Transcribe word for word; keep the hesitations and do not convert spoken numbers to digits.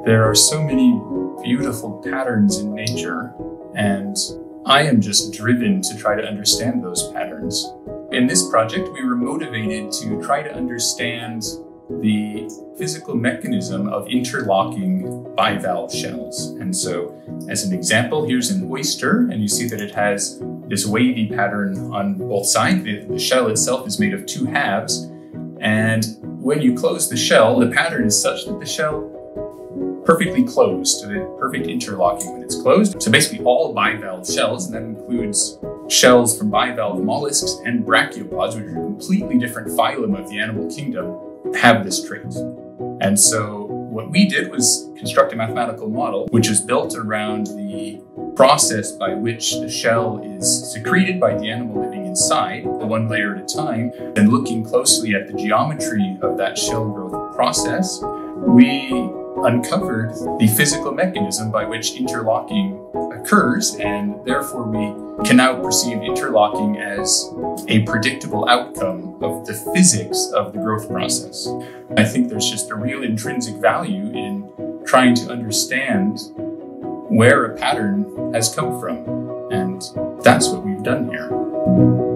There are so many beautiful patterns in nature, and I am just driven to try to understand those patterns. In this project, we were motivated to try to understand the physical mechanism of interlocking bivalve shells. And so, as an example, here's an oyster, and you see that it has this wavy pattern on both sides. The, the shell itself is made of two halves, and when you close the shell, the pattern is such that the shell perfectly closed, so the perfect interlocking when it's closed. So basically all bivalve shells, and that includes shells from bivalve mollusks and brachiopods, which are a completely different phylum of the animal kingdom, have this trait. And so what we did was construct a mathematical model which is built around the process by which the shell is secreted by the animal living inside, one layer at a time. And looking closely at the geometry of that shell growth process, we uncovered the physical mechanism by which interlocking occurs, and therefore we can now perceive interlocking as a predictable outcome of the physics of the growth process. I think there's just a real intrinsic value in trying to understand where a pattern has come from, and that's what we've done here.